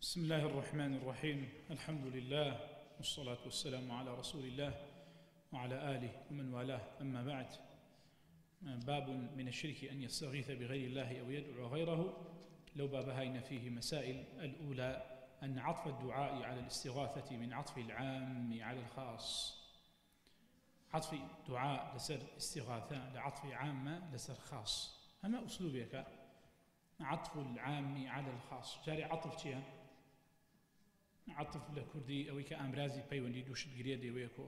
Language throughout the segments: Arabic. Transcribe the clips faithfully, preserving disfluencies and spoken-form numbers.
بسم الله الرحمن الرحيم. الحمد لله والصلاة والسلام على رسول الله وعلى آله ومن والاه، أما بعد. باب من الشرك أن يستغيث بغير الله أو يدعو غيره. لو بابهين فيه مسائل. الأولى أن عطف الدعاء على الاستغاثة من عطف العام على الخاص. عطف دعاء لسر استغاثة لعطف عامة لسر خاص. أما أسلوبك عطف العام على الخاص جاري عطف چیە؟ عطف لە کوردی ئەوەی کە ئامرازی پەیوەندی دووشت گرێ دەوەیەکۆ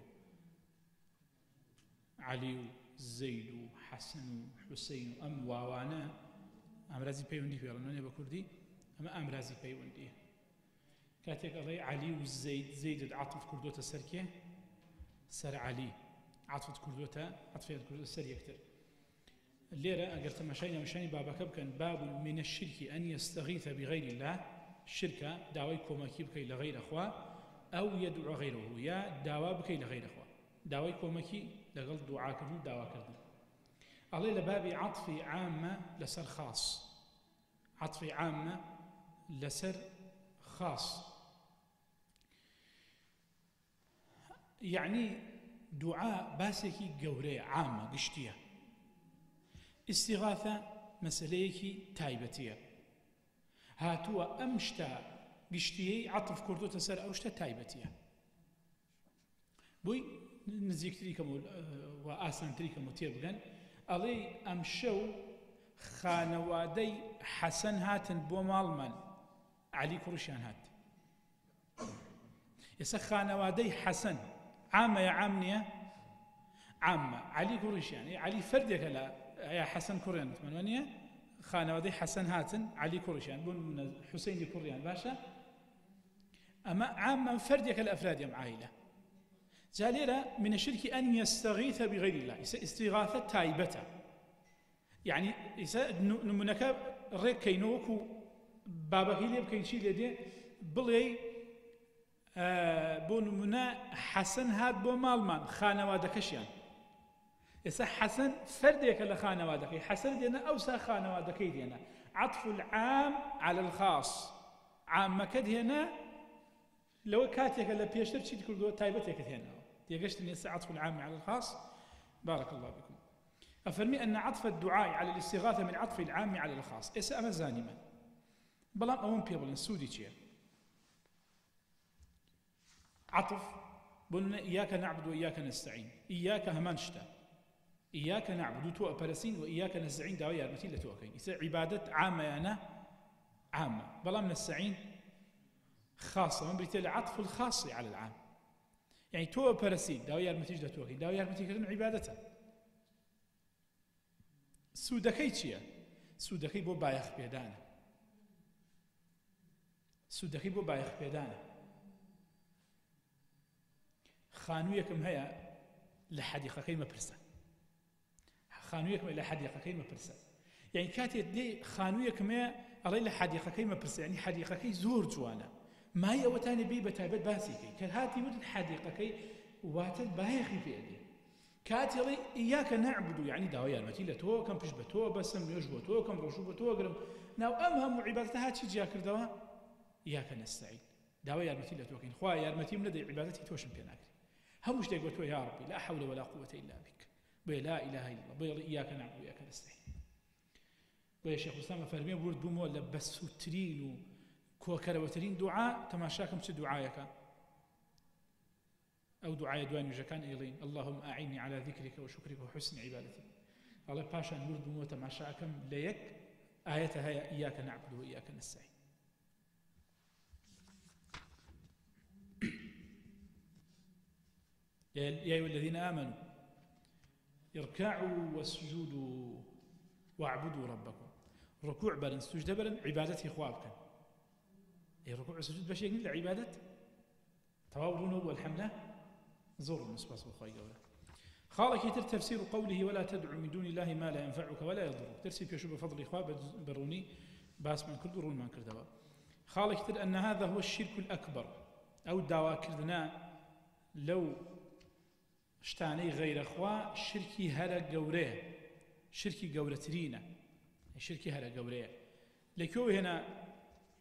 عەلی و زەید و حەسن و حوسەین و ئەم واوانە ئامرازی پەیوەندی پێڵێنەوە بە کوردی، ئەمە ئامرازی پەیوەندیە. کاتێک ئەڵێ عەلی و زەید، زەیدت عطف کردوتە سەر کێ؟ سەر عەلی. عطفت کردوتە عطفیت کردوتە سەر یەکتر. لێرە ئەگەر تەماشای ناوشانی بابەکە بکەن، باب من الشرك أن يستغيث بغير الله. شركة داوای کۆمەکی بکەی لە غەیرە خوا، ئەو یەدعو غەیرەهو، یا داوا بکەی لە غەیرە خوا، داوای کۆمەکی لەگەڵ دوعاکردن و داواکردن. ئەڵێ لە بابی عەطفی عامە لەسەر خاص. عەطفی عامە لەسەر خاص، یعنی دوعا باسێکی گەورەیە، عامە، گشتیە. استغاثة مەسەلەیەکی تایبەتیە، هاتووە ئەم شتە گشتیەی عەطف کردوتە سەر ئەو شتە تایبەتیە. بۆی نزیکتری کەم و ئاسانتری کەم و تێ بگەن، ئەڵێ ئەم شەو خانەوادەی حەسەن هاتن بۆ ماڵمان، عەلی کوڕیشیان هات. ئێستا خانەوادەی حەسەن عامە یا عام نییە؟ عامە. عەلی کوڕیشیان، عەلی فەردێکە لە ئەیا حەسەن کوڕیان متمەنوە نییە؟ خانەوادەی حەسەن هاتن، عەلی کوڕیشیان بوون، حوسەینی کوڕیان، باشە؟ ئەمە عامە، فەردێکە لە ئەفرادی ئەم عائیلە. جا لێرە من الشرك أن يستغيث بغير الله. ئیسا استغاثە تایبەتە، یعنی ئیسا نمونەکە ڕێککەینەوە وەکو بابەکەی لێ بکەین، چی لێ دێ؟ بڵێ بۆ نمونە حەسەن هات بۆ ماڵمان، خانەوادەکەشیان. ئێستا حەسەن فەردێکە لە خانەوادەکەی، حەسەن دێنە ئەوسا خانەوادەکەی دێنە. عەطف العام على الخاص. عامەکە دێنە لەوە کاتێکە لە پێشتر چیت کردووە، تایبەتێکت هێنەوە. تێگەشتن ئێستا عەطف العام على الخاص. بارك الله بكم. أفرمي أن عطف الدعاء على الاستغاثة من عطف العام على الخاص. ئێستا ئەمە زانیمە، بەڵام ئەوەم پێ بڵێن سوودی چییە؟ عطف بۆ إياك نعبد وإياك نستعين. إياك هەمان شتە، إياك نعبد تو أبرسين وإياك نستعين داوي يارمتي لتوكين. إذا عبادة عامة أنا عامة، بلا من نستعين خاصة، من بريتي العطف الخاص على العام. يعني تو أبرسين داوي يارمتي لتوكين، داوي يارمتي كذا عبادته. سودكي تشيا، سودكي بو بايخ بيدانا، سودكي بو بايخ بيدانا. خانويكم هيا لحديقة ما برسا، خانوویەکمە لە حەدیقەکەی مەپرسە. یعنی کاتێک دێ خانوویەکمەیە ئەڵێ لە حەدیقەکەی مەپرسە، یعنی حەدیقەکەی زۆر جوانە، مای ئەوەتانێ بێ بەتایبەت باسیکەی کە هاتی وتت حەدیقەکەی واتە بایەخی پێدێ. کاتی ئەڵێ ئیاکە نەعبودو، یعنی داوای یارمەتی لە تۆ کەم، پشت بە تۆ بەسم، نوێژ بۆ تۆ کەم، ڕۆژوو بە تۆ گرم. ناو ئەم هەموو عیبادەتە هاچی جیا کردەوە؟ ئیاکە نەستەعین، داوای یارمەتی لە تۆکەین، خوا یارمەتیم نەدەی، عیبادەتی تۆشم پێ ناکرێ. هەموو شتێک بۆ تۆ یا ڕەبی، لا حەول ولا قووەتە ئیلا بیک. بۆیە لا إله إلا الله، بۆیە إياك نعبد وإياك نستعين. بۆیە شێخ الإسلام فەرمێ ورد بوومەوە لە بەسووترین و کۆکەرەوەترین دوعا، تەماشاکەم چ دوعایەکە. ئەو دوعایە دوای نوێژەکان ئێڵێن اللهم أعني على ذكرك وشكرك وحسن عبادتك. ئەڵێ پاشان ورد بوومەوە تەماشاکەم لە یەک ئاەتە هەیە إياك نعبد وإياك نستعين. يا أيها الذين آمنوا اركعوا واسجدوا واعبدوا ربكم. ركوع برن، سجد برن، عبادتي خوابك. اي ركوع وسجود باش يقول عبادة تواضعون والحملة زور المسبس بخوي قوله. خالك يتر تفسير قوله ولا تدعو من دون الله ما لا ينفعك ولا يضرك. ترسي في شبه فضل إخواب بروني باس من كل رون من كردوا. خالك يتر أن هذا هو الشرك الأكبر، أو الدعوة كردنا لو شتانەی غەیرەخوا شرکی هەرە گەورەیە، شرکی گەورەترینە، شرکی هەرە گەورەیە. لەکوێ هێنا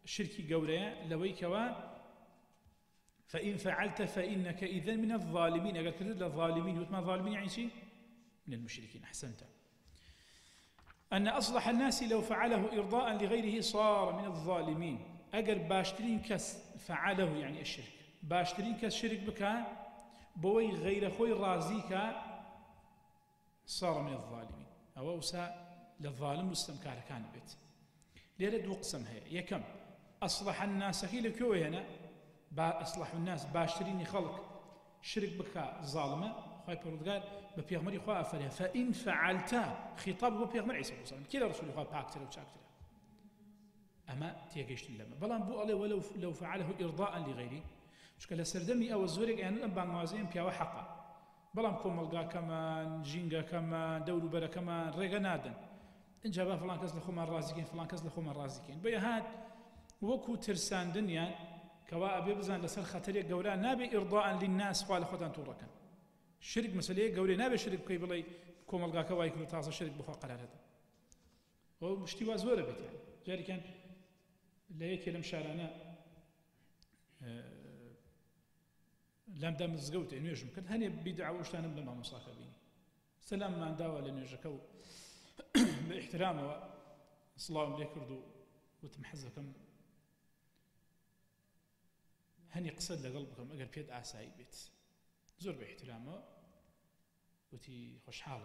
شركي قوريا لويكوا فإن فعلت فإنك إذن من الظالمين. أقول كذلك الظالمين وما ظالمين يعني شيء من المشركين. أحسنت. أن أصلح الناس لو فعله إرضاء لغيره صار من الظالمين. أقل باشترين كس فعله يعني الشرك، باشترين كس شرك بك بوي غير خوي رازيك صار من الظالمين. أو أوسى للظالم مستمكار كان بيت. ليرد وقسم هي يكم أصلح الناس هي لكوي هنا أصلح الناس باشترين خلق شرك بك ظالمة خاي بردقار ببيغمري خواه أفرها فإن فعلتا خطاب ببيغمر عيسى عليه السلام كلا رسول خواه باكتر وشاكتر أما تيجيشت لما بلان بو الله ولو لو فعله إرضاء لغيره شكل سردمي أو الزورق يعني أنبان موازين بيا وحقا بلان كوملقا كمان جينجا كمان دولو برا كمان ريغا نادن إن جابا فلان كز لخوما الرازقين فلان كز لخوما الرازقين بيا هاد وكو ترسان دنيا كوا أبي بزان لسر خطرية قولا نابي إرضاء للناس خوال خدان توركا شرك مسألة قولي نابي شرك كي بلاي كوملقا كواي كلو تاسا شرك بخوا قرار هذا هو مشتوى زورة بيت يعني جاري كان لا يكلم شارنا أه لام دام الزقوت إنه يجمع كنت هني بدعة وشتان بلما مصاحبين سلام ما عندها ولا نجكوا باحترامه صلاة عليه كردو وتمحزكم هني قصد لقلبكم أجر بيد عساي بيت زور باحترامه وتي خوش حالة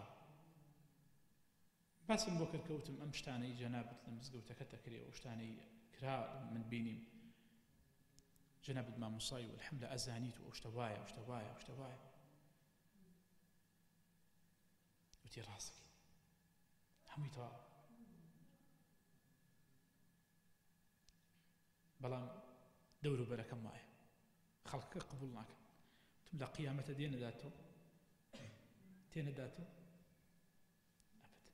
بس بكر كوتم أمشتاني جنابة المزقوت كتكري وشتاني كرا من بيني جنابة ما مصاي والحملة أزانيت واشتوايا واشتوايا واشتوايا وتي راسك همي توا بلان دورو بركة معي خلقك قبولناك تبدا قيامة دينا ذاته دينا ذاته أبدا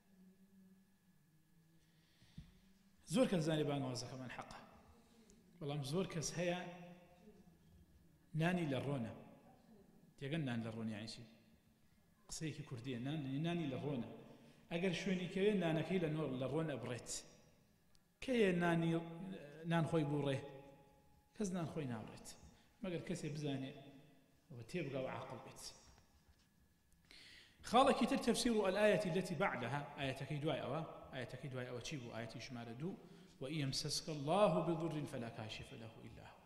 زور كنزاني بان وازك من حقه والله زور كز هي ناني للرونة تيقن ناني للرونة يعني شيء قصيكي كردية ناني ناني للرونة أقل شويني كي نانكي لنور للرونة بريت كي ناني نان خوي بوريه كز نان خوي ناوريت ما قال كسي بزاني وتيبقى وعاقل بيت خالك يتر تفسير الآية التي بعدها آية كيدواي أوا آية كيدواي أوا تشيبو آية شمال دو وإن يمسسك الله بضر فلا كاشف له إلا هو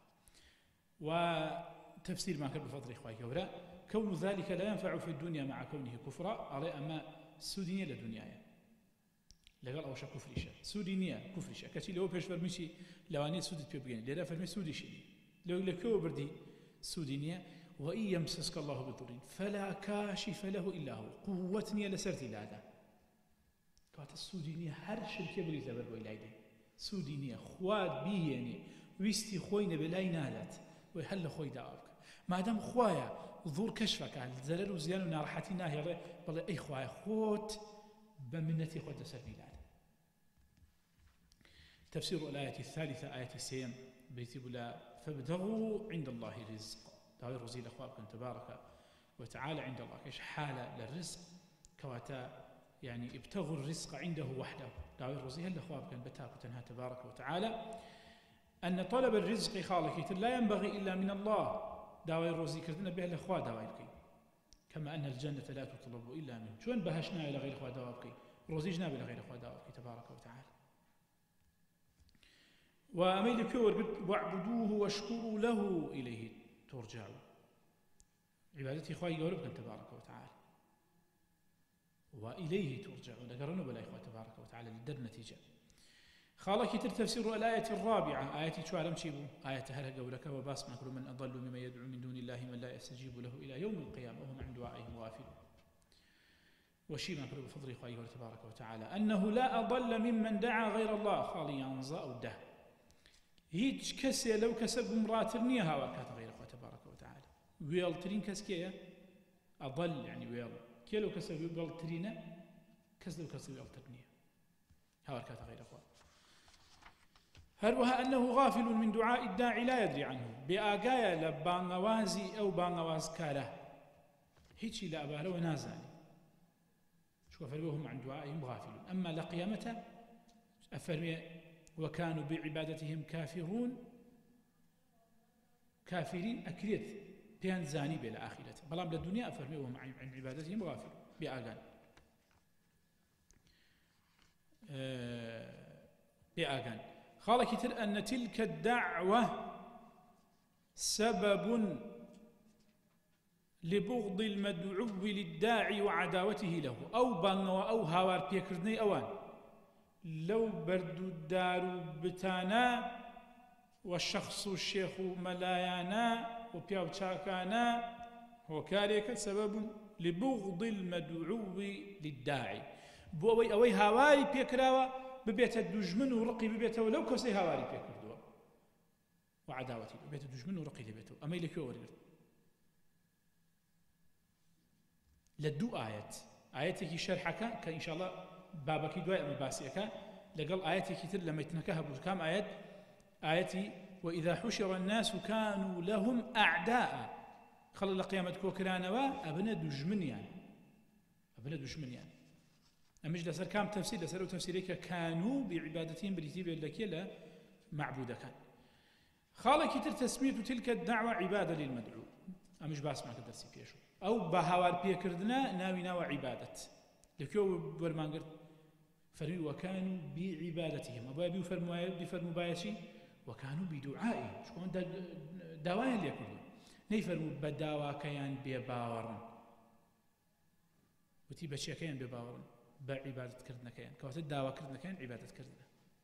وتفسير ما كان بفضل إخوائي كورا كون ذلك لا ينفع في الدنيا مع كونه كفرا على أما سودينية لدنيايا لقال أوشا كفريشا سودينية كفريشا كتي لو بيش فرميشي لواني سودت بيبقين لذا فرمي سودي شيء لو لكو بردي سودينية وإن يمسسك الله بضر فلا كاشف له إلا هو قوتني لسرتي لهذا كانت السودينية هر شركة بلي زبر وإلهي سودينية خواد بيه يعني ويستي خوينا بلاي نالات ويحل خوي دعوك ما دام خوايا ظهور كشفك على الزلل وزيان ونارحتي ناهي بل أي خوايا خوت بمنتي خود سرني لهذا تفسير الآية الثالثة آية السيم بيتب لا فابتغوا عند الله رزق دعوي رزيل أخوابكم تبارك وتعالى عند الله كيش حالة للرزق كواتا يعني ابتغوا الرزق عنده وحده دعوي رزيل لأخوابكم بتاك وتنهى تبارك وتعالى أن طلب الرزق خالك لا ينبغي إلا من الله دعوي رزيل كردنا به الأخوة دعوي الكي كما أن الجنة لا تطلب إلا منه شون بهشنا إلى غير أخوة دعوي الكي رزيجنا إلى غير أخوة دعوي الكي تبارك وتعالى وأميل كور واعبدوه واشكروا له إليه ترجعوا عبادتي إخوائي قولبكم تبارك وتعالى وإليه ترجعون قرنوا بلا إخوة تبارك وتعالى للدر نتيجة خالك يتر تفسير الآية الرابعة آية شو علم شيبو آية هل قولك وباس ما كل من أضل مما يدعو من دون الله من لا يستجيب له إلى يوم القيامة وهم عن دعائهم غافلون وشي ما كل بفضل إخوائي تبارك وتعالى أنه لا أضل ممن دعا غير الله خالي ينزأ أو ده هيج كسي لو كسب مراترني هوا كات غير أخوة تبارك وتعالى ويلترين كسكية أضل يعني ويل كي لو كسب ويلترين كس لو كسب ويلترني هوا كات غير أخوة هروها أنه غافل من دعاء الداعي لا يدري عنه بآقايا لبانوازي أو بانواز كاله هيجي لا أباله ونازاني شو أفرموهم عن دعائهم غافلون أما لقيامته أفرمي وكانوا بعبادتهم كافرون كافرين أكريت بيان زاني بلا آخرته بلام للدنيا أفرمي وهم عن عبادتهم غافل بآغان أه بآغان قال كتر أن تلك الدعوة سبب لبغض المدعو للداعي وعداوته له أو بانوا أو هاوار بيكردني أوان لو بردو الدار بتانا والشخص الشيخ ملايانا وبياو تشاكانا هو كاريك سبب لبغض المدعو للداعي بوي أوي هاواري بيكراوا ببيت الدجمن ورقي ببيته ولو كسي هاواري بيكردوا وعداوته ببيت الدجمن ورقي لبيته أما يلك يورد لدو آيات آياتك شرحك كإن شاء الله بابك دواء مباسيك لقل آياتك كتير لما يتنكها بكام آيات آياتي وإذا حشر الناس كانوا لهم أعداء خلال قيامة كوكرانوا أبنى دجمن يعني أبنى دجمن يعني أمج لسر كام تفسير لسر تفسيرك كانوا بعبادتهم بريتيب لك لا معبودة كان خالك كتير تسمية تلك الدعوة عبادة للمدعو أمج باس معك درسي فيشو أو بهوار بيكردنا ناوي ناوى عبادة لكيو برمانقر فرمي وكانوا بعبادتهم أبو أبي بفرموا بايشي وكانوا بدعائهم شكون دا داوين اللي يكردون نيفرموا بداوا كيان بباورن وتي بشي كيان بباورن بعبادة كردنا كيان كوات الدعوة كردنا كيان عبادة كردنا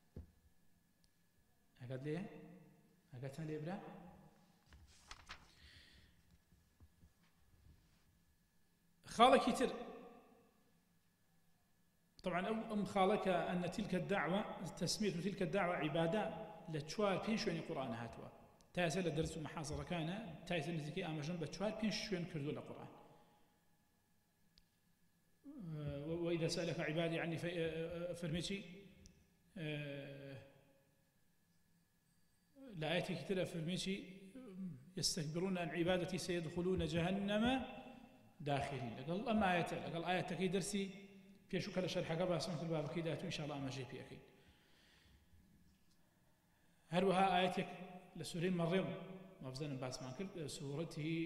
هكذا ليه؟ هكذا ليه بلا؟ خالك يتر طبعا أم خالك أن تلك الدعوة تسمية تلك الدعوة عبادة لتشوار بين شوين القرآن هاتوا تاسل درس محاصرة كان تاسل نزكي أمجن بتشوار بين شوين كردوا القرآن وإذا سألك عبادي عني فرميتي لآياتي كتير فرميتي يستكبرون عن عبادتي سيدخلون جهنم داخلين لقال أما آيات لقال آيات كي درسي في شو كلا شرح قبل سمعت الباب كي إن شاء الله أما جي في أكيد هل وها آياتك لسورين مريم مفزن باس مانكل سورته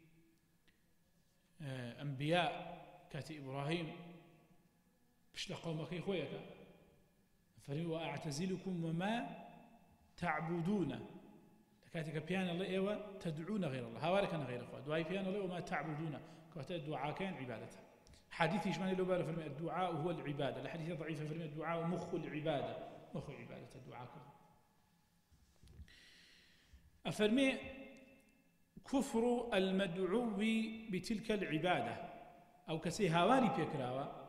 أنبياء كاتي إبراهيم بش لقومك خويك فري وأعتزلكم وما تعبدون كاتك بيان الله إيوه تدعون غير الله هوارك أنا غير الله دعاء بيان الله وما تعبدون كوتا الدعاء كان عبادته حديث يشمل له باله فرمي الدعاء هو العبادة الحديث ضعيف فرمي الدعاء مخ العبادة مخ عبادة الدعاء كله أفرمي كفر المدعو بتلك العبادة أو كسي هواري بيكراوة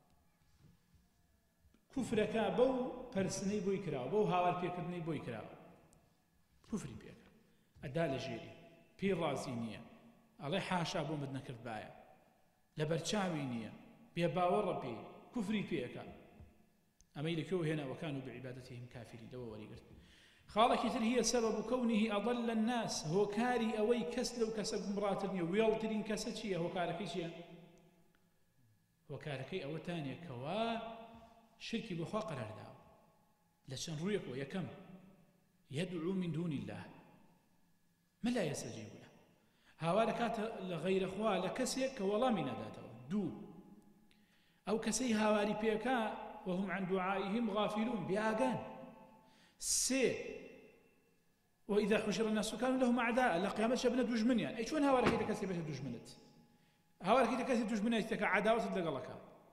كفرك بو برسني بو يكراوة بو هوار بيكرني بو يكراوة كفري بيك أدال جيري بي رازينية الله حاشا بو مدنا كربايا لبرشاوينية بيباور ربي كفري بيك أما يلكو هنا وكانوا بعبادتهم كافرين لو وريقرت خالك هي سبب كونه أضل الناس هو كاري أوي كسل وكسب مراتني ويلترين كسشية هو كاركيشية هو كاركي أو تانية كوا شركي بخوا قرار داو لشان رويك ويكم يدعو من دون الله ما لا يستجيب له هاواركات لغير أخوة لكسيك والله من ذاته دو أو كسي هاواري بيكا وهم عن دعائهم غافلون بآغان سي وإذا حشر الناس كانوا لهم أعداء لقيامة شبنا دجمن يعني أي شون هاوارك إذا كسي بيت دجمنت هاوارك إذا كسي دجمنت تكا عداوة لقلك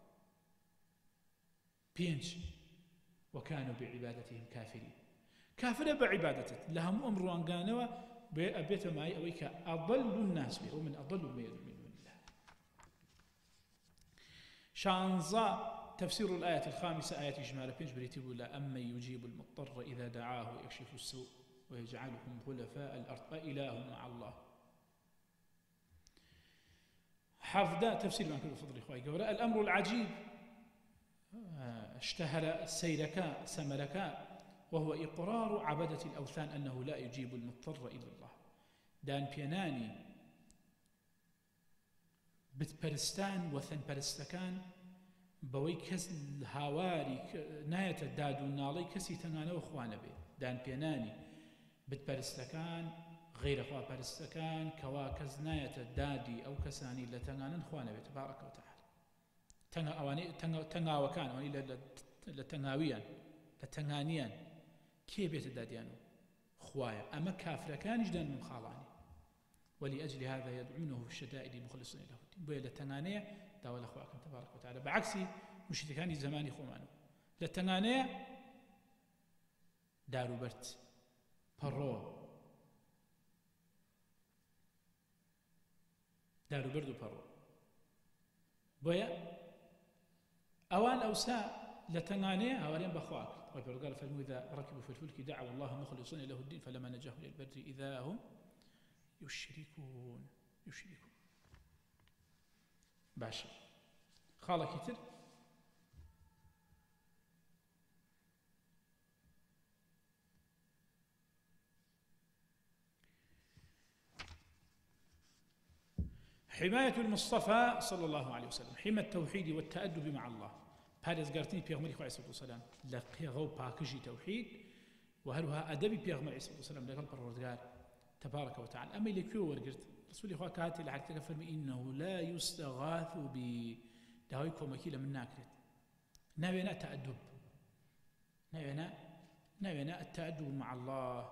بينش وكانوا بعبادتهم كافرين كافر بعبادته لهم أمر وانقانوا بأبيت معي أويك أضل الناس به ومن أضل ما يدعو من دون الله شانزا تفسير الآية الخامسة آية إجمال بينش بريتي ولا أما يجيب المضطر إذا دعاه يكشف السوء ويجعلكم خلفاء الأرض أإله مع الله حافظ تفسير ما كنت بفضل إخوائي الأمر العجيب اشتهر سيركا سمركا وهو إقرار عبدة الأوثان أنه لا يجيب المضطر إلا الله دان بيناني بتبرستان وثن برستكان بەوەی کەس هاواری نایەتە داد و ناڵەی کەسی تەنانەوە خوانە بێ دان پێنانی بتپەرستەکان غەیرەخوا پەرستەکان کەوا کەس نایەتە دادی ئەو کەسانی لە تەنانن خوانە بێت تبارەکە و تەعالا تەنگ ئەوانەی تەنگاوەکان ئەوانەی لە تەنگاویان لە تەنگانیان کێ بێتە دادیان و خوایە ئەمە کافرەکانیش دەن من خاڵانی ولأجل هذا يدعونه في الشدائد مخلصين له الدين بۆیە لە تەنگانەیە داوا لە خواکەن تبارەکە و تەعالا بەعکسی مشرکانی زمانی خۆمانەوە لە تەنگانەیە داروبەرد پەڕۆ داروبەرد و پەڕۆ بۆیە ئەوان ئەوسا لە تەنگانەیە هاوارێن بەخوا کرد ڕای پەروەردگار فەرمووی إذا ركبوا في الفلك دعوا الله مخلصين له الدين فلما نجاهم إلى البر إذا هم يشركون يشركون باشا خاڵێکی تر حماية المصطفى صلى الله عليه وسلم حمى التوحيد والتأدب مع الله پارێزگارتنی پێغمبەری خوا عەلەیهی وسەلام لە قێغە و پاکژی تەوحید و هەروەها ئەدەبی پێغمبەر عەلەیهی وسەلام لەگەڵ پەروەردگار تبارك وتعالى أما اللي كيو ورقرت رسولي خواه كاتي لحالتك فرمي إنه لا يستغاث ب دهوي كومكيلة من ناكرت ناوينا تأدب ناوينا ناوينا التأدب مع الله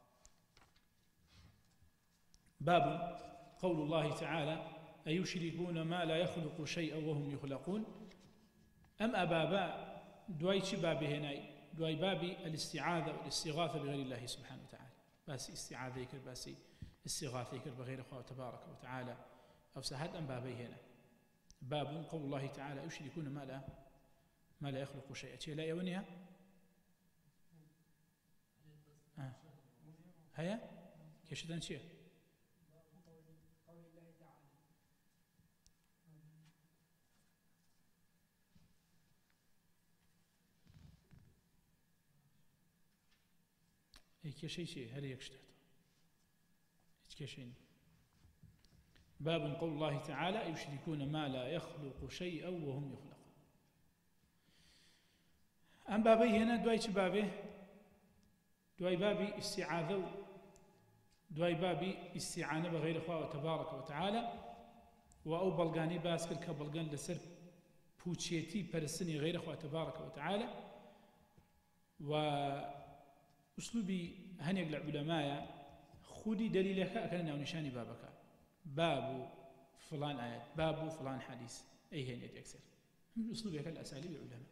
باب قول الله تعالى أيشركون ما لا يخلق شيئا وهم يخلقون أم أبابا دواي چي بابي هناي دواي بابي الاستعاذة والاستغاثة بغير الله سبحانه وتعالى بس استعاذة يكر بس استغاثة يكر بغير الله تبارك وتعالى أو سهد أم بابي هنا باب قول الله تعالى يشركون ما لا ما لا يخلق شيئا لا يونيها آه. هيا كيشدان شيء هيك شيء شيء هل يكشتت هيك شيء باب قول الله تعالى يشركون ما لا يخلق شيئا وهم يخلقون أم بابي هنا دواي بابي دواي بابي استعاذة دواي بابي استعانة بغير الله تبارك وتعالى وأو بلغاني باسكر كبلغان لسر بوتشيتي برسني غير الله تبارك وتعالى و أسلوبي هنيق العلماء خودي دليلك أكن نشاني بابك باب فلان آيات باب فلان حديث أي هي نيت أكثر من أسلوبي هكذا الأساليب العلماء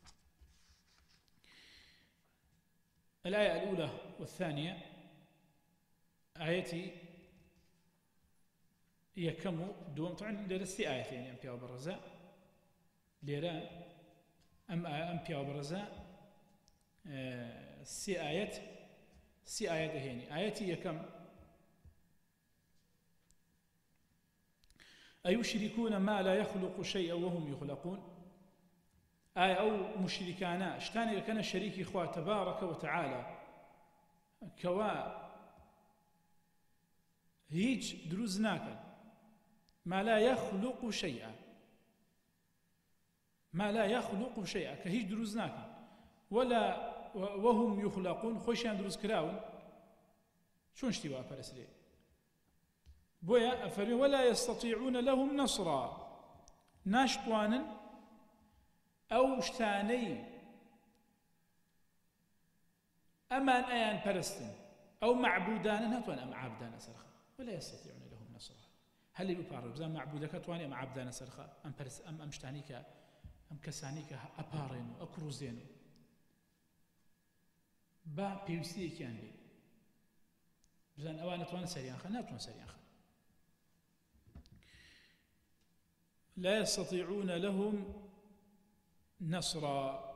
الآية الأولى والثانية آيتي هي كم دوم طبعا درستي آيات يعني أمبيا وبرزاء ليرا أم أمبيا وبرزاء آه سي آيات سي آيات هيني آياتي هي كم أيشركون ما لا يخلق شيئا وهم يخلقون آية أو مشركانا اشتاني كان شريك إخوة تبارك وتعالى كوا هيج دروزناك ما لا يخلق شيئا ما لا يخلق شيئا كهيج دروزناك ولا وهم يخلقون خوشيان دروز كراون شون اشتواء فرسلي بويا أفرمي ولا يستطيعون لهم نصرا ناشطوانا أو شتاني أمان أيان برستن أو معبودان نتوان أم عابدان سرخا ولا يستطيعون لهم نصرا هل يبارب زي معبودك توان أم عابدان سرخا أم برس أم أم شتانيك أم كسانيك أبارين أكروزين با بيوسي كان بي بزن أوان توان سريان خا نتوان سريان خا لا يستطيعون لهم نصرا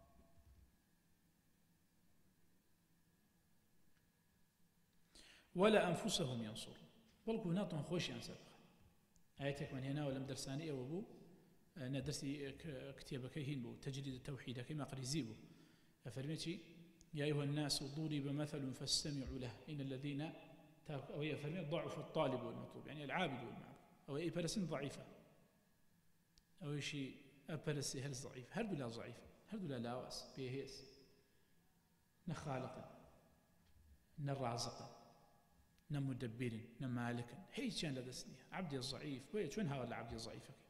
ولا أنفسهم ينصرون بلكو ناتون خوش ينصر آياتك من هنا ولم درساني أو أبو أنا درسي كتابك هين بو تجريد التوحيد كما قريزيبو أفرميتي يا أيها الناس ضرب مثل فاستمعوا له إن الذين أو هي فرميت ضعف الطالب والمطلوب يعني العابد والمعبود أو أي برسن ضعيفة أو شيء ئەپەرستی هەر زەعیف هەردوو لا زەعیف هەردوو لا لاواز بێهێز نەخالقن نەڕازقن نەمودەبیرن نەمالکن هیچیان لەدەست نییە عەبدی زەعیف بۆیە چۆن هاوار لە عەبدی زەعیفەکەی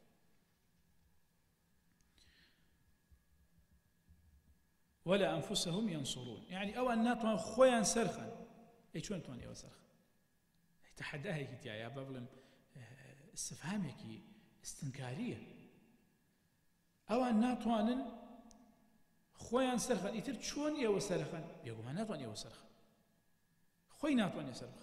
ولا أنفسهم ينصرون يعني أو أن ناتوان خويا سرخا أي شو نتوان يا سرخا تحداها هيك يا بابلم استفهامك استنكارية أو أن ناتوان خويا سرخا يتر شون يا سرخا يقول ما ناتوان يا سرخا خوي ناتوان يا سرخا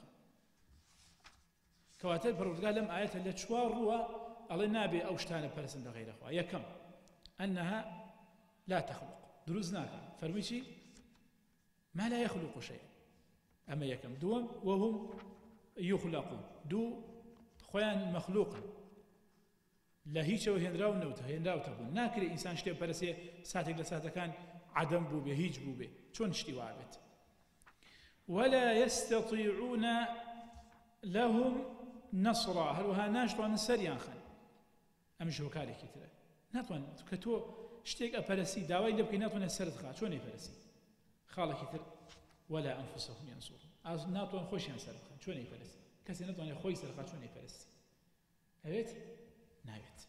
كواتر بردقال لم آيات اللي تشوار روا الله نابي أو شتان برسن غير أخوة يا كم أنها لا تخلق دروز ناكا فرميشي ما لا يخلق شيء أما يكم دوم وهم يخلقون دو خوان مخلوقا لا هيش وهندراو نوت هندراو تبون ناكر إنسان شتي برسي ساتك لساتا كان عدم بو به هيج بو به شون شتي وابت ولا يستطيعون لهم نصرا هل وها ناشطوان سريان خان أمش وكالي كتير ناتوان كتو شتێک ئەپەرستی داوای لێ بکەی ناتوانێت سەرت خات چۆن ئەیپەرستی خاڵێکی تر ولا ئەنفوسەهم یەنسوڕون ئاز ناتوان خۆشیان سەر بخەن چۆن ئەیپەرستی کەسێ ناتوانێت خۆی سەرخات چۆن ئەیپەرستی ئەوێت ناوێت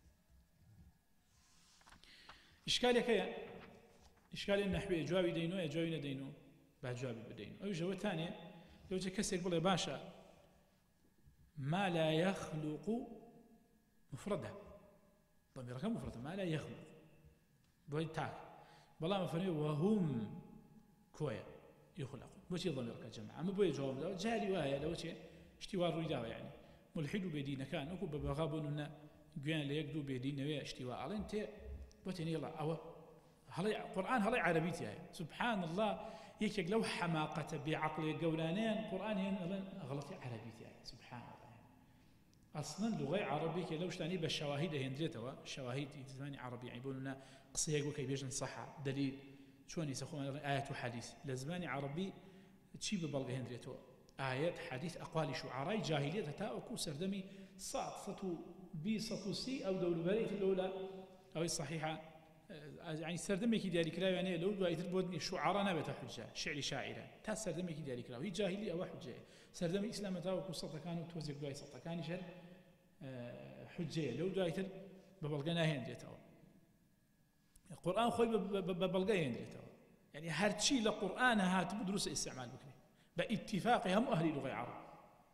ئیشکالێک هەیە ئیشکالی نەحوێ جوابی دەینەوە جوابی نەدەینەوە با جوابی بدەین ئەویش ئەوەتانێ لەوجە کەسێک بڵێ باشە ما لا يخلق مفردة ضميرك مفردة ما لا يخلق بوي تاك بلا مفرني وهم كويا يخلق بوشي ضميرك جماعة أما بوي جواب لو جاري وهي لو شيء اشتواء رويداوه يعني ملحد بدين كان وكو ببغابون إن جوان ليقدو بدين ويا اشتواء على أنت بوتني الله أو هلا قرآن هلا عربيتي يعني سبحان الله يكيك لو حماقة بعقل جولانين قرآن هنا غلطي عربيتي يعني سبحان الله أصلاً لغة عربية لو شتاني بالشواهد هندريتها شواهد زماني عربي يعني يقولون قصية وكي بيجن صحة دليل شلون يسخون آيات وحديث لزماني عربي تشي ببلغ هندريتها آيات حديث أقوال شعراء جاهلية تاوكو سردمي صعد سطو بي سطو سي أو دول بريت الأولى أو الصحيحة يعني سردمي كي داري كلاو يعني لو دو آيات البودني شعراء نبت حجة شعر شاعرة تا سردمي كي داري كلاو هي جاهلية أو حجة سردمي إسلام تاوكو سطا كانوا توزيق دواي سطا كان شر حجة لو دو آيات ببلغنا هندريتها القرآن خوي ببلغي هندريتها يعني هرشي لقرآن هات بدروس استعمال بكري باتفاق هم أهل لغة عرب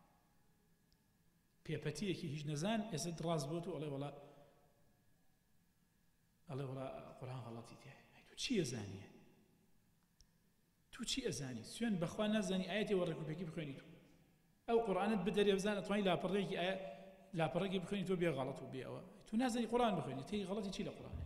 بيبتيه كي هيج نزان يزد راز بوتو الله ولا الله ولا قرآن غلطي تيه تو چی ازانیه تو چی ازانی سوين بخوان نزاني آياتي ورقو بيكي بخويني تو أو قرآن بدري بزان أطواني لا برقي آية لا برقي بخويني تو بيه غلط وبيه أو تو نازاني قرآن بخويني تي غلطي چي لقرآن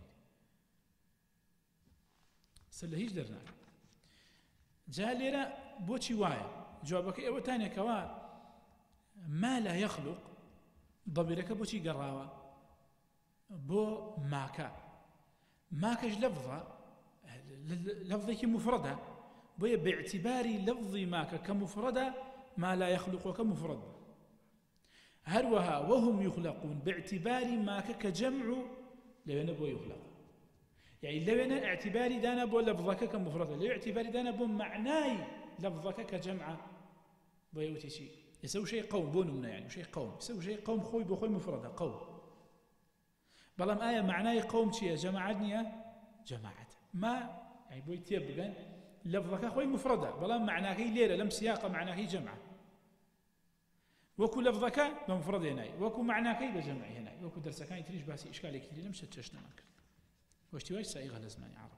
سل هيج درنا جا ليرا بوشي وايا جوابك ايوه تانية كوا ما لا يخلق ضميرك بوشي قراوة بو ماكا ماكش لفظة لفظك مفردة بو باعتباري لفظي ماكا كمفردة ما لا يخلق كمفرد هروها وهم يخلقون باعتباري ماكا كجمع لو نبو يخلق يعني لو أنا اعتباري دانا بو لفظك كمفردة لو اعتباري دانا بو معناي لفظك كجمعة بو يوتي شيء يسوي شيء قوم بونمنا يعني شيء قوم يسوي شيء قوم خوي بخوي مفردة قوم بلام آية معناي قوم شيء جماعتني جماعة ما يعني بو يتيبقى لفظك خوي مفردة بلام معناه ليلة لم سياق معناه جمعة وكو لفظك بمفرد هناي وكو معناه بجمع هناي وكو درسك كان يتريش باسي إشكالي كثير لم ستشنا ماكل واشتواج سائغة لزماني عربي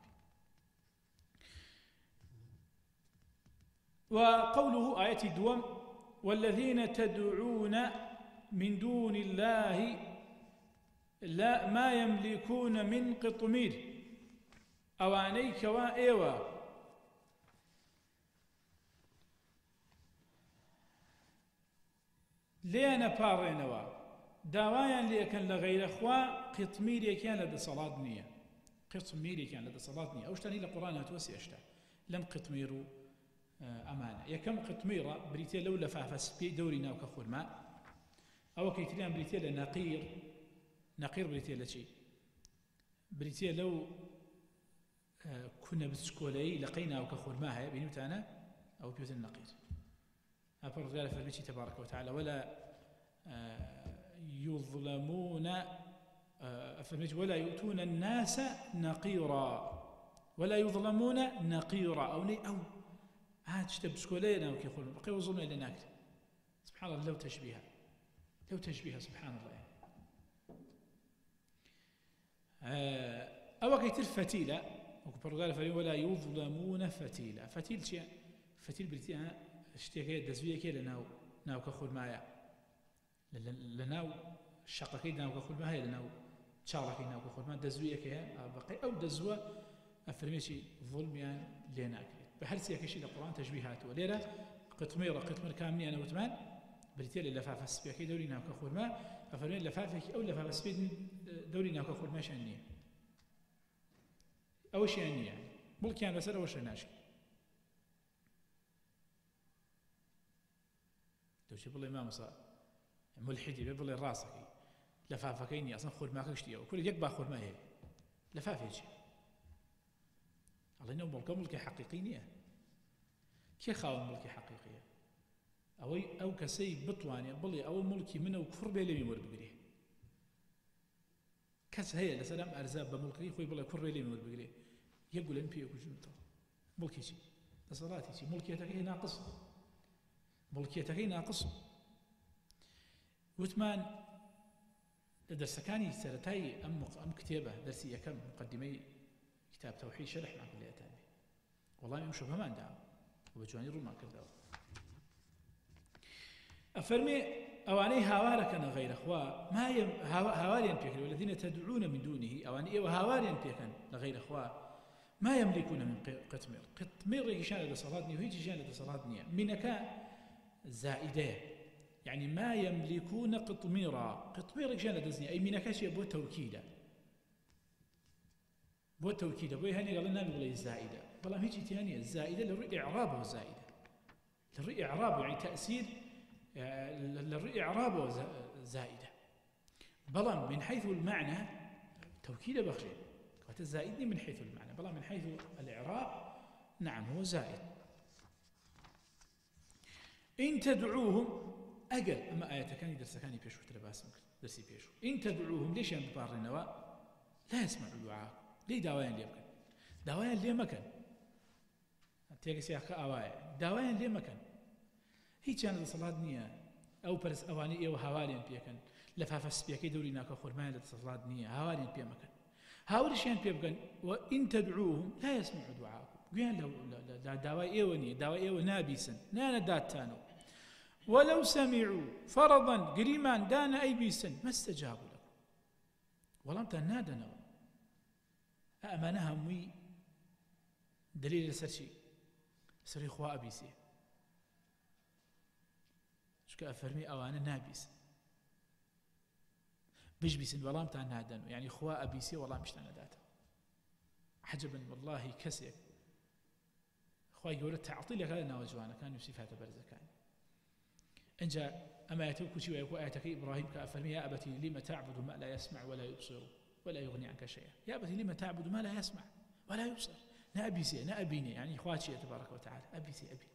وقوله آية الدوام والذين تدعون من دون الله لا ما يملكون من قطمير أوانيك وإيوا لينا بارينوا داوايا ليكن لغير أخوا قطمير يكن لدى صلاة نية قطمير كان لدى صلاة نية أوشتاني لقرآن هتوسي أشتا لم قطميرو أمانة يكم قطميرة بريتيا لو لفافس بي دورنا وكخور ماء أو كيتليان بريتيا لنقير نقير بريتيا لشي بریتە لەو کونە بچکۆلەی لەقەی ناوکە خۆرما هەیە بینوتانە ئەو پێوتن نەقیر ئەپەڕگارە فەرمیی تەبارەکە وتعالە ولا يظلمون أفرميت ولا يؤتون الناس نقيرا ولا يظلمون نقيرا أو ني أو هاد تبسكولينا وكي يقولون بقي وظلم إلى ناكل سبحان الله لو تشبيها لو تشبيها سبحان الله أو كيتر فتيلة وكبرغال فريم ولا يظلمون فتيلة فتيل شيء فتيل بريتيها اشتياكي دزوية كي لناو ناو كخول معايا لناو الشقة ناو كخول معايا لناو شاركي ناو كخول معايا دزوية كي بقي أو دزوة أفرميشي ظلم يعني ليناك بحرسي كشي القرآن تشبيهات وليلة قطميرة قطمر كامني أنا وثمان بريتيل اللفافة السبيكي دوري ناو كخول ما أفرمي اللفافة أو لفافة السبيك دوري ناو كخول ما شأنية أو شأنية يعني ملكيان بسر أو شأناشي دوشي بالله إمام صار ملحدي بيبلي راسك لفافة كيني أصلا خول ما كشتيه وكل يكبر خول ما هي لفافة شيء الله إنه ملك ملك حقيقية كي خاون ملك حقيقية أو أو كسي بطواني بلي أو ملكي منه وكفر بيلي مور بقريه كس هي لسلام أرزاب بملكي خوي بلي كفر بيلي مور بقريه يقول إن بيو كجنته ملكي شيء لصلاتي شيء ملكي تكيه ناقص ملكي تكيه ناقص وثمان درس كاني سرتاي أم أم كتابة درسي يكم مقدمي كتاب توحيد شرح مع كل أتاني والله ما مشوفها ما عندها وبجواني روما كذا أفرمي أواني هوارك أنا غير أخوة ما يم هواريا بيكن والذين تدعون من دونه أواني وهواريا بيكن لغير أخوة ما يملكون من قطمير قطمير يشان لصلاتني وهي يشان لصلاتني منك زائدة يعني ما يملكون قطميرا قطمير يشان لدزني أي منك شيء بو توكيدا بو توكيدا بو هني قال لنا بقول الزائدة بلا هيك ثانية الزائدة للرؤية إعرابه زائدة للرؤية إعرابه يعني تأثير للرؤية إعرابه زائدة بلا من حيث المعنى توكيدا بخشي الزائدني من حيث المعنى بلا من حيث الإعراب نعم هو زائد إن تدعوهم أقل أما آية كان يدرس كان يبيشو ترباسم درسي بيشو إن تدعوهم ليش يعني ببارنوا لا يسمعوا دعاء ليه دعوان ليه مكان دعوان ليه مكان تيجي سياق أوايا دعوان ليه مكان هي كانت صلاة نية أو برس أواني أو هوالين بيكن لفافس بيكي دوري ناكو خرمان لصلاة نية هوالين بيه مكان هاول شيء بيبقى وإن تدعوهم لا يسمعوا دعاءكم قال لو لا دعوة إيوني دعوة إيو نابيسا نانا داتانو ولو سمعوا فرضا قريما دانا أي بيسا ما استجابوا لكم ولم تنادنا أمانها مي دليل سرشي سري خوا أبيسي شكا أفرمي أوانا نابيس بيش بيسن والله متى نادنو يعني خوا أبيسي والله مش تناداته عجبا والله كسر خوا يقول تعطي لك هذا وجوانا كان يوسف برزة كان إن جاء أما يتوك شيء ويقول آياتك إبراهيم كأفرمي يا أبتي لما تعبد ما لا يسمع ولا يبصر ولا يغني عنك شيئا يا أبتي لما تعبد ما لا يسمع ولا يبصر نا أبيسي نا أبيني يعني إخواتي تبارك وتعالى أبيسي أبي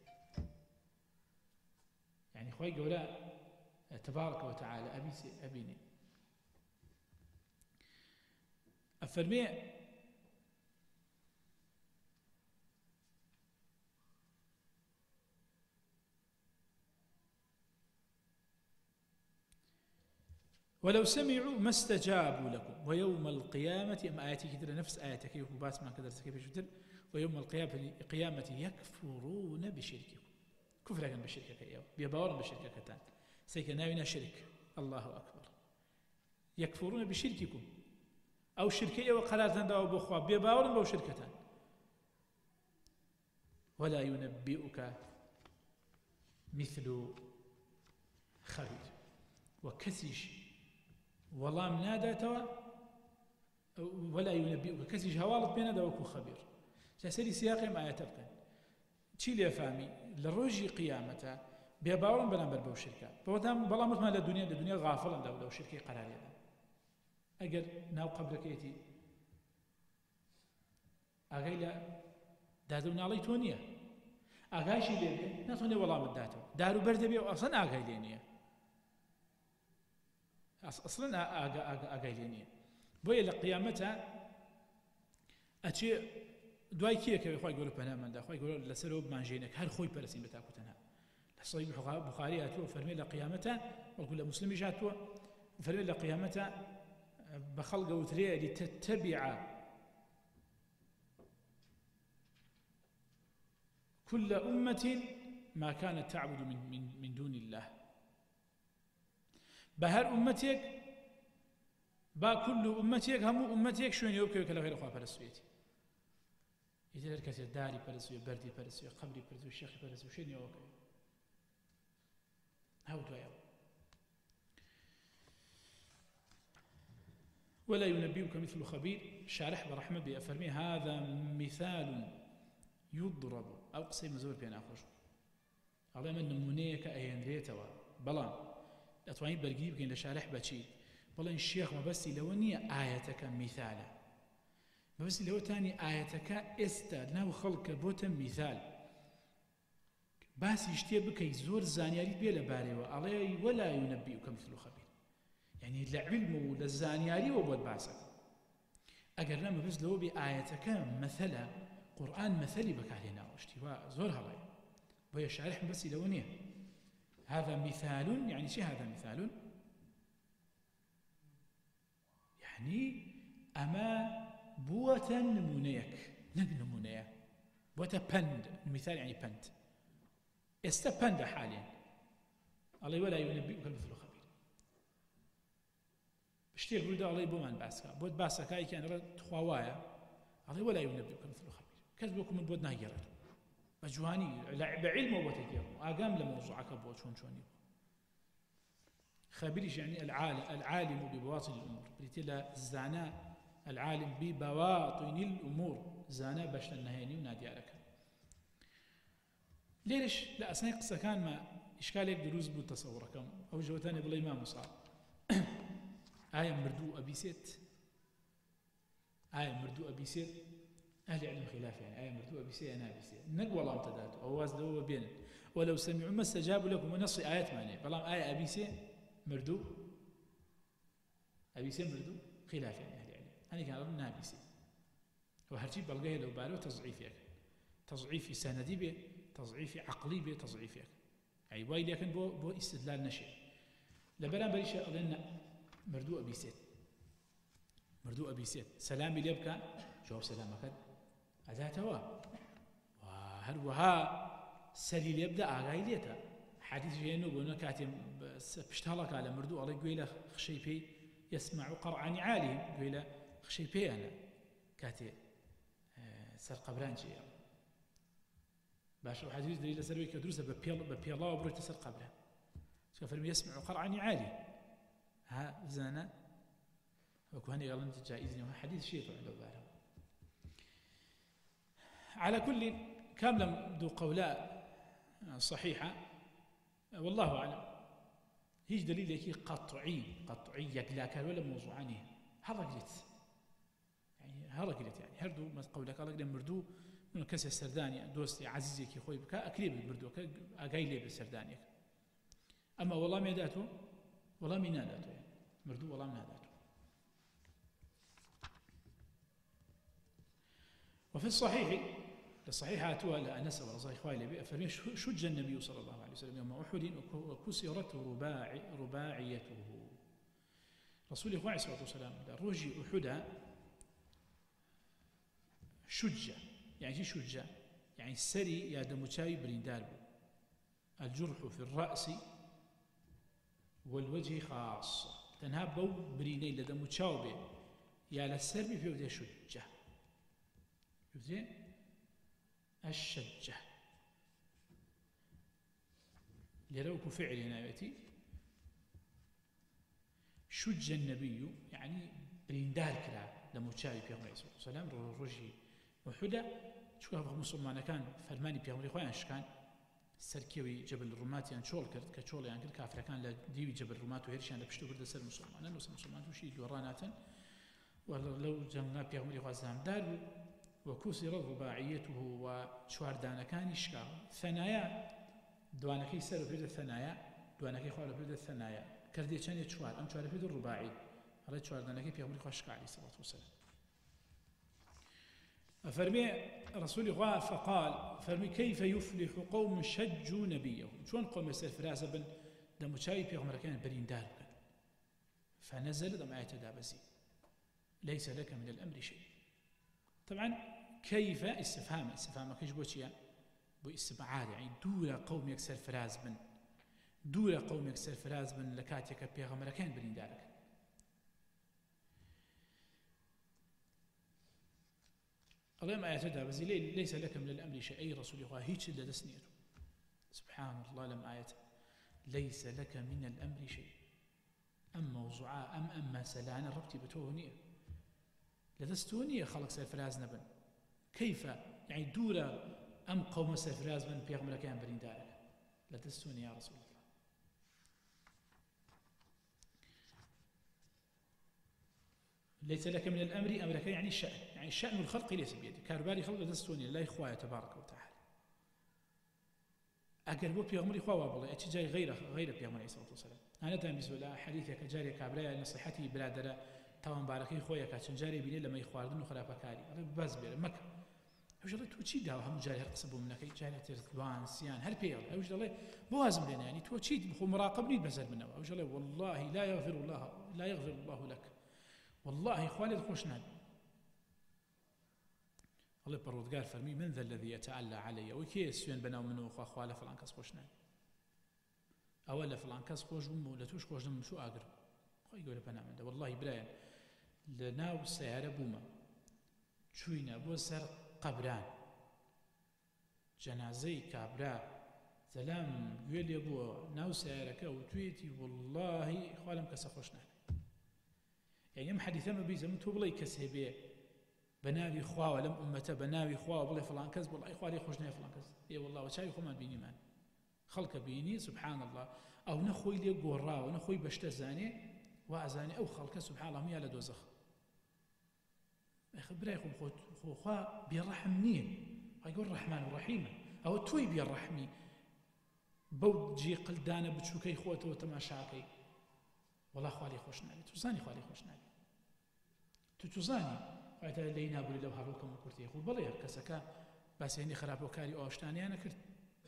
يعني إخوي يقول تبارك وتعالى أبيسي أبيني أفرمي ولو سمعوا ما استجابوا لكم ويوم القيامة أم آياتي كثيرة نفس آياتك يوكبات ما كدرت كيف يشتر ويوم القيامة يكفرون بشرككم كفر كان بشركك إياه بيباورن بشركك كتان سيكناوينا شرك الله أكبر يكفرون بشرككم أو شركية وقرارتان دعوا بأخوة بيباورن بو شركتان ولا ينبئك مثل خبير وكسيش والله منادته ولا ينبئك كسيش هوالط بين دوك خبير جسدي سياقي ما يتبقى شي لي فهمي للرجي قيامته بيباورن بلان بربو شركة بودام بلا مثل ما للدنيا للدنيا غافلا لو لو شركي قراري أجر ناو قبلك يتي ئاگای لە داد و ناڵەی تۆ نییە ئاگایشی لێ بێ ناتوانێ وەڵامت داتەوە دار و بەر دەبێ و ئەسڵەن ئاگای لێ نییە ئەسڵەن ئاگای لێ نییە بۆیە لە قیامەتە ئەچێ دوای کێکەوەی خۆی گەورە پەنامەندا خۆی گەورە لەسەرەوە بمانژێنێک هەر خۆی پەرستین بە تاکوتەنها لە صحیح بوخاری هاتووە فەرمێ لە قیامەتە وەڵکو لە موسلمیش هاتووە فەرمێ لە قیامەتە بە خەڵکە وترێ لتتبع كل أمة ما كانت تعبد من, من, من دون الله بهر أمتك با كل أمتك هم أمتك شوين يوبكي وكلا غير أخوة فرسويتي إذا هركسي داري فرسوي بردي فرسوي قبري فرسوي شيخي فرسوي شين يوبكي هاو دوايا ولا ينبئك مثل خبير شارح برحمة بأفرمي هذا مثال يضرب أو قصي مزور بين أخوش على من نمونيك أين ريتوا بلان أتواني برقيب كين لشارح بشي بلان الشيخ ما بس لو نية آيتك مثالا ما بس لو تاني آيتك استا ناو خلق بوتا مثال بس يشتي بك يزور زانياري بيلا باريوا علي ولا ينبئك مثل خبير يعني العلم للزانياري وبود باسك أجرنا ما بس لو بآيتك مثلا قرآن مثلي بك علينا واشتواء زور هلاي وهي شارح بس لونيه هذا مثال يعني شيء هذا مثال يعني أما بوة نمونيك نك نمونيك بوة بند مثال يعني بند استبند حاليا الله ولا ينبئك مثل خبير بشتيك بودا الله يبومان باسكا بود باسكا يكي أنا تخواوايا الله ولا ينبئك مثل خبير كذبكم من بود نايرت بجواني بعلم وبتكير أقام لموضوعك بود شون شوني خبيرش يعني العالم العالم ببواطن الأمور بريتلا زانا العالم ببواطن الأمور زانا باش النهيني ونادي عليك ليش لا أصلا قصة كان ما إشكالك دروز بود تصوركم أو جوتاني بلا إمام مصعب آية مردو أبي سيت آية مردو أبي سيت أهل علم خلاف يعني آية مردوءة بسيء أنا بسيء نقوى الله امتداد أواز دوا بين ولو سمعوا ما استجابوا لكم ونص آيات معنى بلام آية أبي سيء مردوء أبي سيء مردوء خلاف يعني أهل علم أنا كان أظن أبي سيء وهرجيب بلغيه لو بارو تضعيفك تضعيف سندي به تضعيف عقلي به تضعيف يعني وايد لكن بو بو استدلال نشئ لبران بريشة أظن مردوء أبي سيء مردوء أبي سيء سلام ليبكى جواب سلامك أذاتوا وهروها سليل يبدأ أغاي ليتا حديث جينو قلنا كاتم بشتالك على مردو الله يقول خشي بي يسمع قرع نعالهم يقول خشي بي أنا كاتي سر قبران جي باش حديث دليل سروي كدروسة ببيل ببيلا وبروت سر قبران فلم يسمع قرع نعالي ها زانا وكهني قال انت جائزني وحديث شيء طبعا لو بارهم على كل كاملا ذو قولاء صحيحة والله أعلم هيج دليل يكي قطعي قطعي لا كان ولا موضوعاني هذا قلت يعني هذا قلت يعني هردو ما قولك الله قلت مردو من كسر السرداني دوستي عزيزي كي خوي بكا أكريب المردو أقاي لي بالسرداني أما والله ما داته والله ما ناداته يعني مردو والله ما ناداته وفي الصحيح الصحيح أتوا لأنس ورضي إخواني بي فرمي شج النبي صلى الله عليه وسلم يوم أحد وكسرت رباعي رباعيته رسول الله صلى الله عليه وسلم روجي أحد شجة يعني شجة يعني السري يا دموتاي بريندار الجرح في الرأس والوجه خاصة تنهاب بو بريني لدموتاوبي يا للسربي في وجه شجة يبدأ الشجة لروك فعل نابتي شج النبي يعني بريندار كلا لموتشاي بيغمري صلى الله عليه وسلم رجي وحدة شو هذا مسلمان كان فرماني بيغمري خوان كان سركيوي جبل الرومات يعني شول كرت كشول يعني كافر كان لديوي جبل الرومات وهرش يعني بشتو برد سر مسلمان لو مسلمان وشي دوراناتن ولو جمنا بيغمري خوازام دار وكسرت رباعيته وشواردانەکانی شکا ثەنایا دوانەکەی سەر پێدە ثەنایا دوانەکەی خوا لە پێدە ثەنایا کردێ چەندێ چوار ئەم چوارە پێدە ڕوباعی هەڵێ چواردانەکەی پێغەمبەری خوا شکا عەلەیهی سەڵاتو وسەلام أفرمي رسول الله فقال فرمي كيف يفلح قوم شجوا نبيهم شلون قوم يسير فرازة بن دمو شاي بيغمر كان برين دار فنزل دم آية دابزي ليس لك من الأمر شيء طبعا كيف استفهام استفهام كيش بوشيا بو استبعاد يعني دور قوم يكسر فراز بن دور قوم يكسر فراز بن لكاتك بيغمر كان برين دارك الله ما يعتدى بس ليس لك من الأمر شيء أي رسول الله هيك إلا دسنيته سبحان الله لم آية ليس لك من الأمر شيء أم موضوعا أم أما سلانا ربتي بتونية لدستونية خلق سيفراز نبن كيف يعني دورة أم قوم سيفراز بن بيغمر كان برين دارك لدستونية يا رسول الله ليس لك من الأمر أمرك يعني الشأن يعني الشأن الخلق ليس بيدك كاربالي خلق دستوني لا إخوة تبارك وتعالى أقربوا بيغمر إخوة وابله أتي جاي غير غير بيغمر عليه الصلاة والسلام أنا دائما بسؤال حديثك جاري كابرايا نصيحتي بلادنا توان بارك إخوة كاتشن جاري بيني لما يخواردن وخلاف كاري أنا بس بير مكة وش الله توشي ده هم جاري هرقصبوا منك جاري ترتبان سيان هل بيغل وش الله بوازم لنا يعني توشي بخو مراقبني بنزل منه وش الله والله لا يغفر الله لا يغفر الله لك والله إخواني خوشنا الله برودقار فرمي من ذا الذي يتعلى علي وكي سيان بناو منه أخوة أخوة فلان كاس خوشنا أولا فلان كاس خوش بمو لتوش خوش دم شو أقرب خو يقول بنا من ده والله برايا لناو سيارة بوما شوينا بو سر قبران جنازي كابرا سلام يقول لي بو ناو سيارة كو تويتي والله إخوة كاس خوشنا يعني ام حديثه ما بيزم تو بلاي كسبه بناوي خوا ولم امته بناوي خوا بلاي فلان كز والله اخواني خوشنا فلان كز اي والله وشاي خو ما بيني مان خلق بيني سبحان الله او نخوي لي قرا ونخوي بشتزاني وازاني او خلق سبحان الله ميا لدوزخ خبريكم خو خو خوا بيرحمني يقول الرحمن الرحيم او توي بيرحمي بوجي قلدانه بتشوكي خوته وتماشاكي والله خوالي خوشنا لي توزاني خوالي خوشنا لي تو توزاني هذا اللي ينابولي لو هاروكم كرتي خو بلا كسكا بس يعني خراب وكاري اوشتاني انا كرت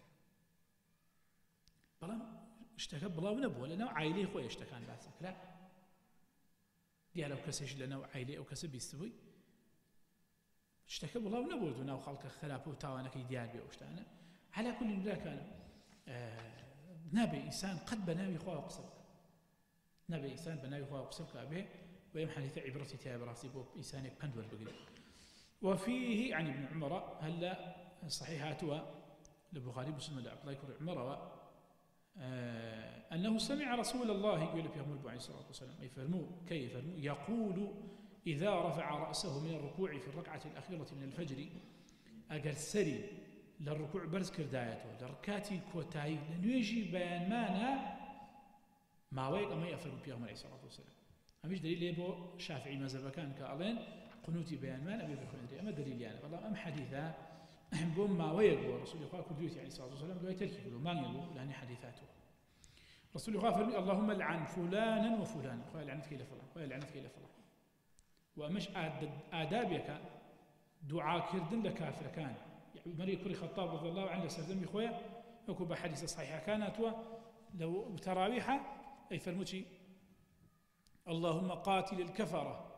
بلا اشتكى بلا ونبو لنا عائلي خويا اشتكان باسك لا ديالو كسش لنا عائلي او كسب يستوي اشتكى بلا ونبو دنا وخلق خراب وتاوانك ديال بي اوشتانا على كل ذا كان آه نبي انسان قد بناوي خوا وقصد نبي إنسان بناوي خوا وقصرك أبيه ويم حديث عبرتي تيا براسي بوب إنسان كندور بقول وفيه عن ابن عمر هلا صحيحاتها للبخاري مسلم لعبد الله يكون عمر آه أنه سمع رسول الله يقول في يوم عليه الصلاة والسلام يفرموا كيف يفرموا يقول إذا رفع رأسه من الركوع في الركعة الأخيرة من الفجر أجل سري للركوع برز كردايته لركاتي كوتاي لأنه يجي بيان مانا ما ويك أما يفرموا في يوم عليه الصلاة والسلام أمش دليل يبو شافعي مذهب كان كألين قنوتي بيان ما نبي بكون أدري أما دليل يعني والله أم حديثا بوم ما ويقول رسول الله كدوتي عليه الصلاة والسلام قال تركي يقولوا ما يقول لأن حديثاته رسول الله فرمي اللهم لعن فلانا وفلانا قال لعنتك إلى فلان قال لعنتك إلى فلان ومش آدابك دعاء كردن لكافر كان يعني مري كري خطاب رضي الله عنه سردم خويا وكب حديث صحيحة كانت لو تراويحة أي فرموتي اللهم قاتل الكفرة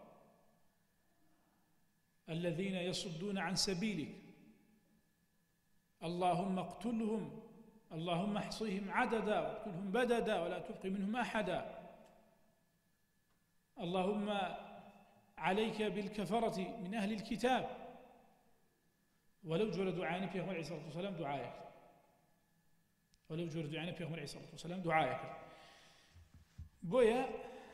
الذين يصدون عن سبيلك اللهم اقتلهم اللهم احصيهم عددا واقتلهم بددا ولا تبق منهم أحدا اللهم عليك بالكفرة من أهل الكتاب ولو جور دعاني في عليه الصلاة والسلام دعايك ولو جور دعاني في عليه الصلاة والسلام دعايك بويا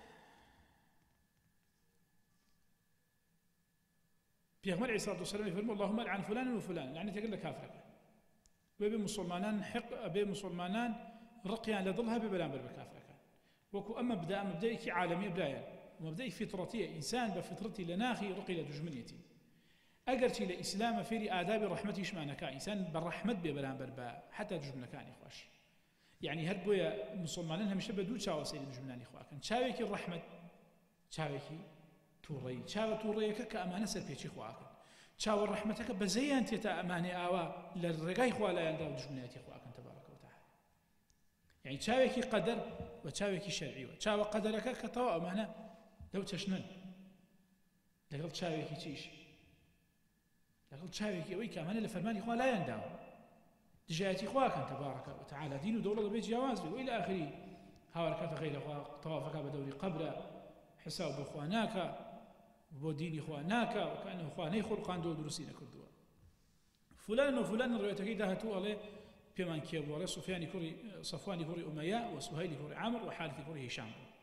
في عليه الصلاة والسلام يفرموا اللهم لعن فلان وفلان يعني تقول لك كافرك وبي مسلمانان حق أبي مسلمانان رقيان لضلها ببلان بالكافرك وكو أما بدأ مبدئك عالمي بداية ومبدئي فطرتي إنسان بفطرتي لناخي رقي لدجمنيتي ئەگەرچی لە ئیسلامە فێری ئادابی ڕەحمەتیشمانەکە ئینسان بە ڕەحمەت بێ بەرامبەر بە حتا دژمنەکانی خۆش. یعنی هەر بۆیە مسلمانان هەمیشە بە دوو چاوە سەیری دژمنانی خواکەن، چاوێکی ڕەحمەت، چاوێکی تووڕەیی. چاوە تووڕەیەکە کە ئەمانە سەرپێچی خواکەن، چاوە ڕەحمەتەکە بەزەیان تێتە ئەمانێ ئاوا لە ڕێگای خوا لایەندا و دژمنایەتی خواکەن تەبارەکە و تەعالە. یعنی چاوێکی قەدەر و چاوێکی شەرعیوە. چاوە قەدەرەکە کە تەوا ئەمانە لەو چەشنن لەگەڵ چاوێکی چیش، لەگەڵ چاوێکی ئەوەی کە ئەمانە لە فەرمانی خوا لایەنداوە دژایەتی خواکەن تەبارەکە و تەعالە. دین و دەوڵەت دەبێت جیاواز بێ و ئیلی ئاخری هاوارکاتە غەیرە خوا، تەوافەکە بە دەوری قەبرە، حساب بۆ خوا ناکە، بۆ دینی خوا ناکە و کەئەنەهو خوا نەیخوڵقاندووە دروستی نەکردووە. فلان و فلان ڕوێتەکەی داهاتوو ئەڵێ پێمان کێ بوو، ئەڵێ سوفیانی کوڕی سەفوانی کوڕی ئومەیە و سوهەیلی کوڕی عامر و حارثی کوڕی هیشام بوو.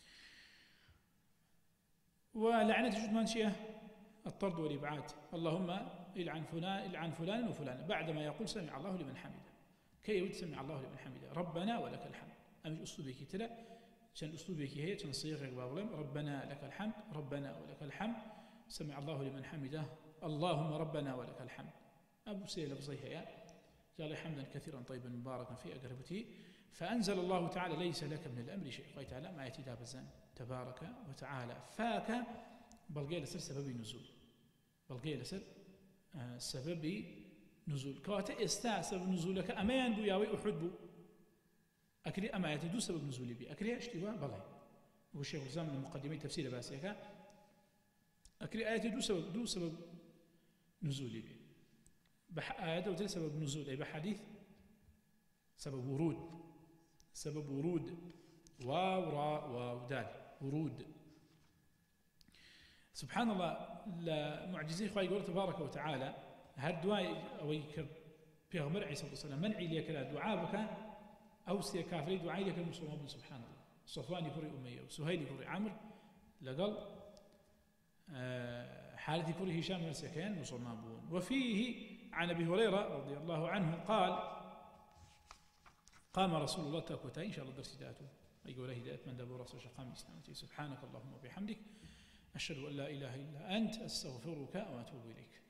ولعنة جدمان شيء الطرد والإبعاد. اللهم إلعن فلان إلعن فلان وفلان بعدما يقول سمع الله لمن حمده، كي يود سمع الله لمن حمده ربنا ولك الحمد. أمج أسلوبك تلا كان أسلوبك هي كان صيغة بابلم ربنا لك الحمد، ربنا ولك الحمد، سمع الله لمن حمده، اللهم ربنا ولك الحمد. أبو سيل بزيها قال حمدا كثيرا طيبا مباركا في أقربته. فأنزل الله تعالى ليس لك من الأمر شيء. قال تعالى ما يتي دابزان تبارك وتعالى فاك بلغي لسر سبب نزول، بلغي لسر سبب نزول كواتا استا سبب نزولك أمان بو ياوي أحد بو أكري أما يتدو سبب نزولي بي أكري اشتباه بلغي والشيخ الزام من مقدمي تفسير باسيكا أكري آيات دو سبب دو سبب نزولي بي آيات دو سبب نزول أي بحديث سبب ورود، سبب ورود واو راء واو دال ورود. سبحان الله لمعجزي خوي يقول تبارك وتعالى هاد دعاء أو يكر بيغمر عيسى عليه السلام منعي لك دعاء بك أو سي كافري دعاء لك المسلمون. سبحان الله صفواني كوري أمية وسهيلي كوري عمرو لقل أه حالتي كوري هشام مسكين مسلمون. وفيه عن أبي هريرة رضي الله عنه قال قام رسول الله تاكوتا إن شاء الله درس داته يقول هداية من دابور رسول شقام إسلامتي. سبحانك اللهم وبحمدك أشهد أن لا إله إلا أنت أستغفرك وأتوب إليك.